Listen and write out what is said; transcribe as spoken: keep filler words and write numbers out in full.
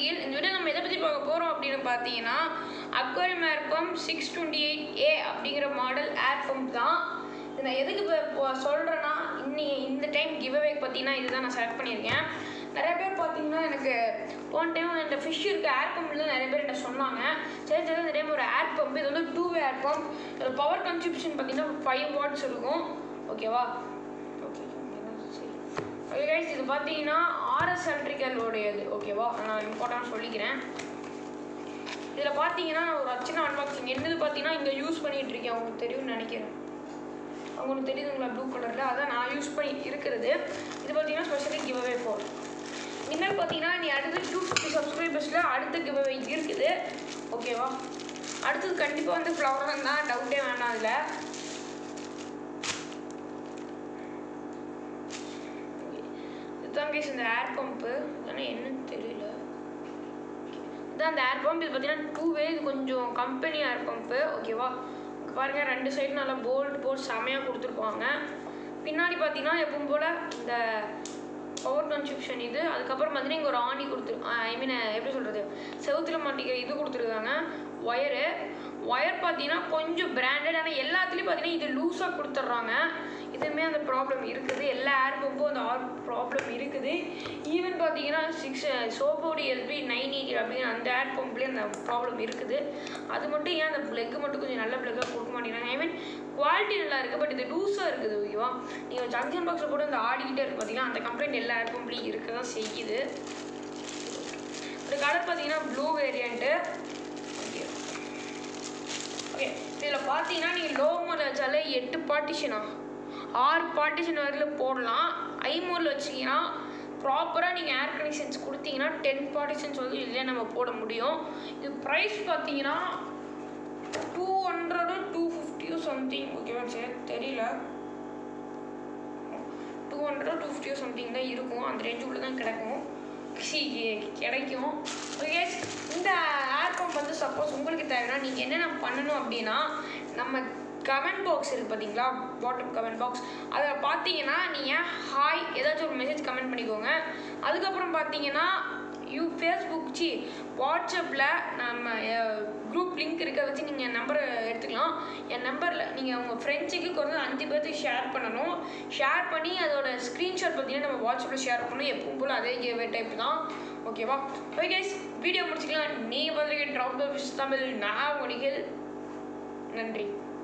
கீழ். இந்த வீடியோ நம்ம எதை பற்றி பார்க்க போகிறோம் அப்படின்னு பார்த்தீங்கன்னா aquarium air pump six twenty eight A அப்படிங்கிற மாடல் ஏர் பம்ப் தான். இது நான் எதுக்கு இப்போ சொல்கிறேன்னா இன்னி இந்த டைம் கிவ் அவே பார்த்தீங்கன்னா இதுதான் நான் செலக்ட் பண்ணியிருக்கேன். நிறைய பேர் பார்த்தீங்கன்னா எனக்கு போன டைம் இந்த ஃபிஷ் இருக்க ஏர் பம்பில் நிறைய பேர் என்ன சொன்னாங்க. சரி சரி இந்த டைம் ஒரு ஏர் பம்ப், இது வந்து டூ வே ஏர் பம்ப். இதோட பவர் கன்சம்ப்ஷன் பார்த்தீங்கன்னா ஃபைவ் வாட்ஸ் இருக்கும். ஓகேவா? ஓகே ஓகே கைஸ், இது பார்த்தீங்கன்னா ஆர்எஸ் எலக்ட்ரிக்கலோடையது. ஓகேவா? நான் இம்பார்ட்டன்ட் சொல்லிக்கிறேன். இதில் பார்த்தீங்கன்னா நான் ஒரு சின்ன அன்பாக்சிங் என்னது பார்த்தீங்கன்னா இங்கே யூஸ் பண்ணிகிட்டு இருக்கேன். அவங்களுக்கு தெரியும்னு நினைக்கிறேன். அவங்களுக்கு தெரியுதுங்களா ப்ளூ கலரில்? அதான் நான் யூஸ் பண்ணி இருக்கிறது. இது பார்த்தீங்கன்னா ஸ்பெஷலி கிவ் அவே ஃபோர். இனிமேல் பார்த்தீங்கன்னா நீ அடுத்து டூ ஃபிஃப்டி சப்ஸ்கிரைபர்ஸில் அடுத்த கிவ் அவே இருக்குது. ஓகேவா? அடுத்தது கண்டிப்பாக வந்து ஃப்ளவர் தான், டவுட்டே வேணாம். அதில் இதுதான் கேஸ் இந்த ஏர் பம்ப்பு. ஆனால் என்னன்னு தெரியல. இதுதான் அந்த ஏர் பம்ப். இது பார்த்தீங்கன்னா டூ வே. இது கொஞ்சம் கம்பெனி ஏர் பம்ப்பு. ஓகேவா? பாருங்கள், ரெண்டு சைடு நல்லா போல்ட் போட்டு செமையாக கொடுத்துருப்பாங்க. பின்னாடி பார்த்தீங்கன்னா எப்பவும் போல் இந்த பவர் கன்சப்ஷன் இது. அதுக்கப்புறம் பார்த்தீங்கன்னா இங்கே ஒரு ஆணி கொடுத்துரு ஐ மீன் எப்படி சொல்கிறது, செவுத்துல மாட்டிக்கிற இது கொடுத்துருக்காங்க. ஒயரு ஒயர் பார்த்தீங்கன்னா கொஞ்சம் பிராண்டட். ஆனால் எல்லாத்துலேயும் பார்த்தீங்கன்னா இது லூஸாக கொடுத்துட்றாங்க. இதுவுமே அந்த ப்ராப்ளம் இருக்குது. எல்லா ஏர் பம்பும் அந்த ஆர் ப்ராப்ளம் இருக்குது. ஈவன் பார்த்தீங்கன்னா சிக்ஸ் சோபோடி எல்பி நைன் எயிட்டி அப்படின்னு அந்த ஏர் பம்ப்லேயே அந்த ப்ராப்ளம் இருக்குது. அது மட்டும் ஏன் அந்த பிளக்கு மட்டும் கொஞ்சம் நல்ல பிளக்காக கொடுக்க மாட்டேங்கிறாங்க. ஐ மீன் குவாலிட்டி நல்லா இருக்குது, பட் இது லூஸாக இருக்குது. ஓகேவா? நீங்கள் ஜங்ஷன் பாக்ஸில் கூட அந்த ஆடிக்கிட்டே இருக்குது பார்த்தீங்கன்னா அந்த கம்ப்ளைண்ட் எல்லா ஏர் பம்ப்லேயும் இருக்க தான் செய்யுது. ஒரு கலர் பார்த்தீங்கன்னா ப்ளூ வேரியண்ட்டு. ஓகே ஓகே இதில் பார்த்தீங்கன்னா நீங்கள் லோ மோடில் வச்சாலே எட்டு பார்ட்டிஷனா ஆறு பார்ட்டிஷன் வரையில் போடலாம். ஐ மோடில் வச்சிங்கன்னா ப்ராப்பராக நீங்கள் ஏர் கனெக்ஷன்ஸ் கொடுத்தீங்கன்னா டென் பார்ட்டிஷன்ஸ் வந்து இதிலே நம்ம போட முடியும். இது ப்ரைஸ் பார்த்தீங்கன்னா டூ ஹண்ட்ரடு டூ ஃபிஃப்டியோ சம்திங். ஓகேவா? சரி தெரியல, டூ ஹண்ட்ரட் டூ ஃபிஃப்டியோ சம்திங் தான் இருக்கும். அந்த ரேஞ்சுக்குள்ளே தான் கிடைக்கும் கிடைக்கும் ஓகே. இந்த ஏர் பம்ப் வந்து சப்போஸ் உங்களுக்கு தேவைன்னா நீங்கள் என்னென்ன பண்ணணும் அப்படின்னா, நம்ம கமெண்ட் பாக்ஸ் இருக்குது பார்த்தீங்களா, பாட்டம் கமெண்ட் பாக்ஸ், அதில் பார்த்தீங்கன்னா நீங்கள் ஹாய் ஏதாச்சும் ஒரு மெசேஜ் கமெண்ட் பண்ணிக்கோங்க. அதுக்கப்புறம் பார்த்தீங்கன்னா யூ ஃபேஸ்புக் சி வாட்ஸ்அப்பில் நம்ம குரூப் லிங்க் இருக்க வச்சு நீங்கள் என் நம்பரை எடுத்துக்கலாம். என் நம்பரில் நீங்கள் உங்கள் ஃப்ரெண்ட்ஸுக்கு குறைஞ்ச அஞ்சு பேர்த்துக்கு ஷேர் பண்ணணும். ஷேர் பண்ணி அதோட ஸ்க்ரீன்ஷாட் பார்த்தீங்கன்னா நம்ம வாட்ஸ்அப்பில் ஷேர் பண்ணணும். எப்பவும் போல் அதே கேவே டைப் தான். ஓகேவா? ஓகே கைஸ், வீடியோ முடிச்சுக்கலாம். நீங்கள் பார்த்துருக்கேன் ட்ராப் த விஷ் தமிழ். நான் உங்கள் நன்றி.